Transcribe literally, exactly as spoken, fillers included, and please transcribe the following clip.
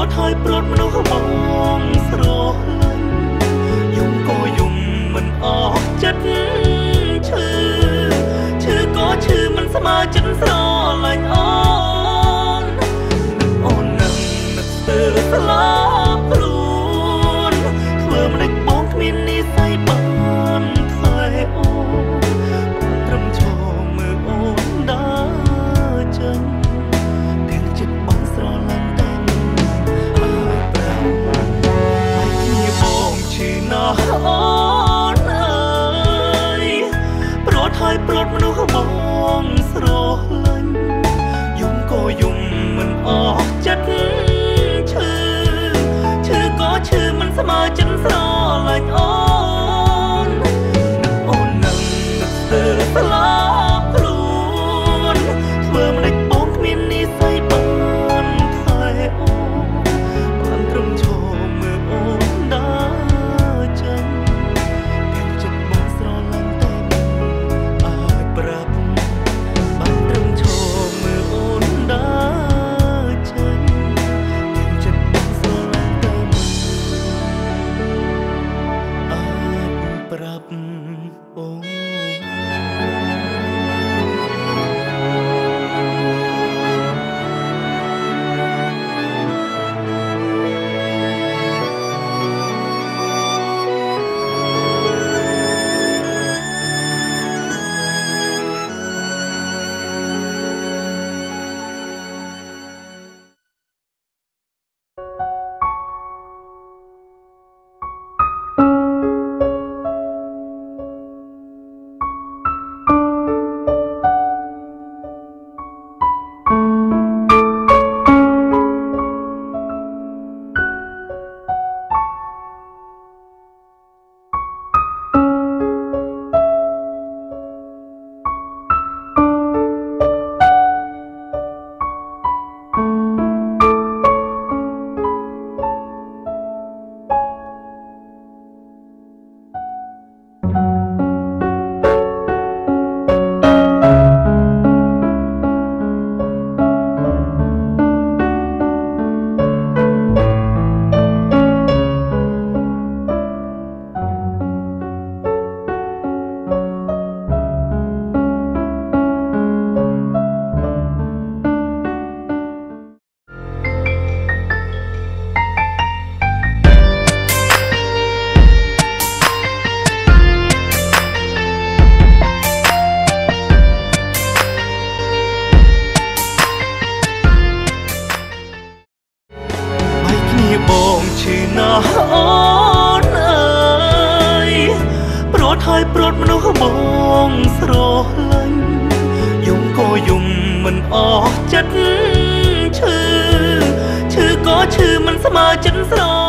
ហើយព្រួតមនុស្សបងស្រលាញ់យំក៏យំមិនអស់ចិត្តឈឺឈឺក៏ឈឺមិនស្មើចិត្តស្រលាញ់អូនអូននឹងនឹកស្ទើរស្លាប់ខ្លួនធ្វើមិនដេចបងគ្មាននិស្ស័យបានថែអូនអូនត្រឹមឈរមើលអូនដើរចេញទាំងចិត្តបងស្រលាញ់តែអូនអើយព្រួតហើយព្រួតមនុស្សបងស្រលាញ់យំក៏យំមិនអស់ចិត្តឈឺឈឺក៏ឈឺមិនស្មើចិត្តស្រលាញ់អូនអូននឹងស្ទើរស្លាប់ខ្លួនធ្វើមិនដេចបងគ្មាននិស្ស័យបានថែអូនបានត្រឹមឈរមើលអូនដើរចេញទាំងចិត្តបងស្រឡាញ់តែមិនអាចប្រាប់បានត្រឹមឈរមើលអូនដើរចេញទាំងចិត្តបងស្រឡាញ់តែមិនអាចប្រាប់អូនបងឈឺណាស់អូនអើយព្រួតហើយព្រួតមនុស្សបងស្រលាញ់យំក៏យំមិនអស់ចិត្តឈឺឈឺក៏ឈឺមិនស្មើចិត្តស្រ